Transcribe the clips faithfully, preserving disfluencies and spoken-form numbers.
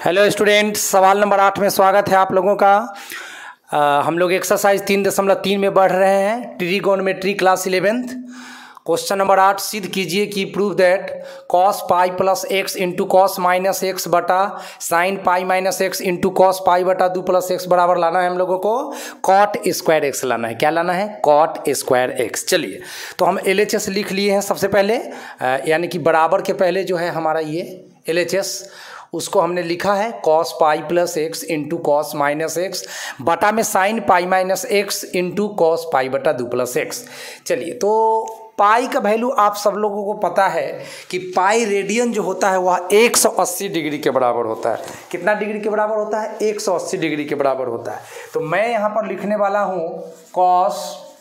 Hello student, सवाल number आठ में स्वागत है आप लोगों का। आ, हम लोग एक्सरसाइज तीन दशमलव तीन में बढ़ रहे हैं, trigonometry class eleventh. Question number आठ, सिद्ध कीजिए कि prove that cos pi plus x into cos minus x बटा sine pi minus x into cos pi बटा दो प्लस एक्स बराबर लाना है हम लोगों को कॉट स्क्वायर एक्स लाना है। क्या लाना है? Cot square x. चलिए, तो हम एल एच एस लिख लिए हैं सबसे पहले, यानी कि बराबर के पहले जो है हमारा ये एल एच एस, उसको हमने लिखा है cos pi plus x into cos minus x बटा में sine pi minus x into cos pi बटा दो प्लस एक्स। चलिए, तो पाई का वैल्यू आप सब लोगों को पता है कि पाई रेडियन जो होता है वह एक सौ अस्सी डिग्री के बराबर होता है। कितना डिग्री के बराबर होता है? एक सौ अस्सी डिग्री के बराबर होता है। तो मैं यहाँ पर लिखने वाला हूँ कॉस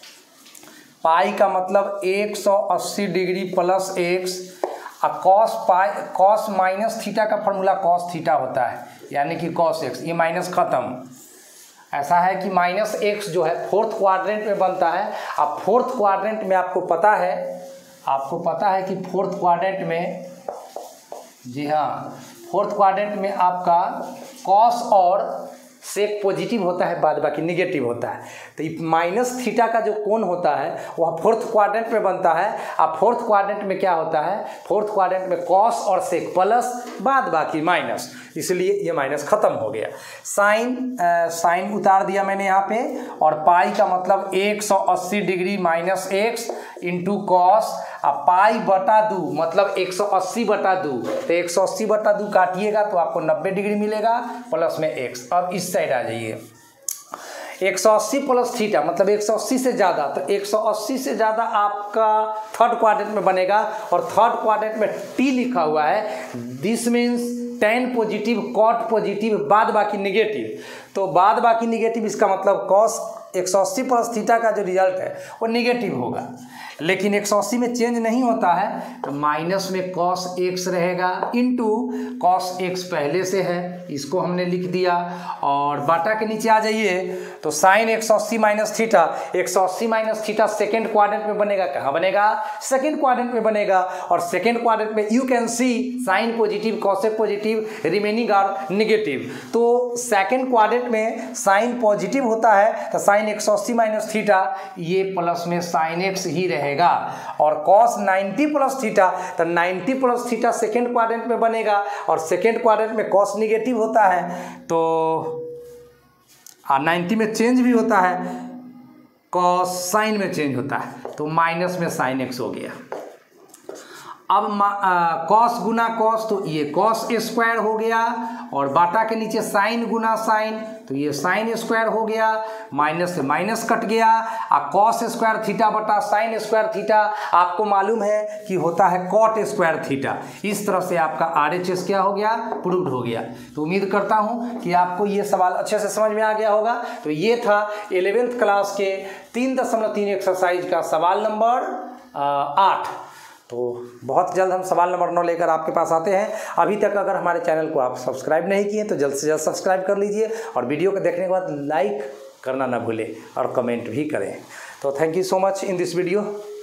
पाई का मतलब एक सौ अस्सी degree plus x, cos pi cos minus theta का फॉर्मूला कॉस थीटा होता है, यानी कि कॉस एक्स। ये माइनस खत्म। ऐसा है कि माइनस एक्स जो है फोर्थ क्वाड्रेंट में बनता है। अब फोर्थ क्वाड्रेंट में आपको पता है आपको पता है कि फोर्थ क्वाड्रेंट में, जी हाँ, फोर्थ क्वाड्रेंट में आपका कॉस और सेक पॉजिटिव होता है, बाद बाकी निगेटिव होता है। तो ये माइनस थीटा का जो कोण होता है वह फोर्थ क्वाड्रेंट में बनता है। अब फोर्थ क्वाड्रेंट में क्या होता है? फोर्थ क्वाड्रेंट में कॉस और सेक प्लस, बाद बाकी माइनस, इसलिए ये माइनस खत्म हो गया। साइन साइन उतार दिया मैंने यहाँ पे, और पाई का मतलब एक सौ अस्सी degree minus x into cos, अब पाई बटा दो मतलब एक सौ अस्सी बटा दो, तो एक सौ अस्सी बटा दो काटिएगा तो आपको नब्बे डिग्री मिलेगा प्लस में एक्स। अब इस साइड आ जाइए, एक सौ अस्सी प्लस थीटा मतलब एक सौ अस्सी से ज़्यादा, तो एक सौ अस्सी से ज़्यादा आपका थर्ड क्वाड्रेंट में बनेगा, और थर्ड क्वाड्रेंट में टी लिखा हुआ है। This means tan positive, cot positive, बाद बाकी निगेटिव। तो बाद बाकी निगेटिव, इसका मतलब कॉस एक सौ अस्सी प्लस थीटा का जो रिजल्ट है वो निगेटिव होगा। लेकिन एक सौ अस्सी में चेंज नहीं होता है, तो माइनस में कॉस एक्स रहेगा इंटू कॉस एक्स पहले से है, इसको हमने लिख दिया। और बाटा के नीचे आ जाइए, तो साइन एक सौ अस्सी माइनस थीटा, एक सौ अस्सी माइनस थीटा सेकेंड क्वाड्रेंट में बनेगा। कहाँ बनेगा? सेकेंड क्वाड्रेंट में बनेगा। और सेकेंड क्वाड्रेंट में you can see sine positive, cosec positive, remaining are negative. तो सेकेंड क्वाड्रेंट में साइन पॉजिटिव होता है, तो साइन एक सौ अस्सी माइनस थीटा ये प्लस में साइन एक्स ही रहेगा। और कॉस नब्बे प्लस थीटा, तो नब्बे प्लस थीटा सेकेंड क्वाड्रेंट में बनेगा, और सेकेंड क्वाड्रेंट में कॉस निगेटिव होता है, तो नब्बे में चेंज भी होता है, कॉस साइन में चेंज होता है, तो माइनस में साइन एक्स हो गया। अब कॉस गुना कॉस, तो ये कॉस स्क्वायर हो गया, और बाटा के नीचे साइन गुना साइन, तो ये साइन स्क्वायर हो गया, माइनस से माइनस कट गया। और कॉस स्क्वायर थीटा बटा साइन स्क्वायर थीटा आपको मालूम है कि होता है कॉट स्क्वायर थीटा। इस तरह से आपका आर एच एस क्या हो गया? प्रूव्ड हो गया। तो उम्मीद करता हूँ कि आपको ये सवाल अच्छे से समझ में आ गया होगा। तो ये था इलेवेंथ क्लास के तीन दशमलव तीन एक्सरसाइज का सवाल नंबर आठ। तो बहुत जल्द हम सवाल नंबर नौ लेकर आपके पास आते हैं। अभी तक अगर हमारे चैनल को आप सब्सक्राइब नहीं किए तो जल्द से जल्द सब्सक्राइब कर लीजिए, और वीडियो को देखने के बाद लाइक करना ना भूलें और कमेंट भी करें। तो thank you so much in this video.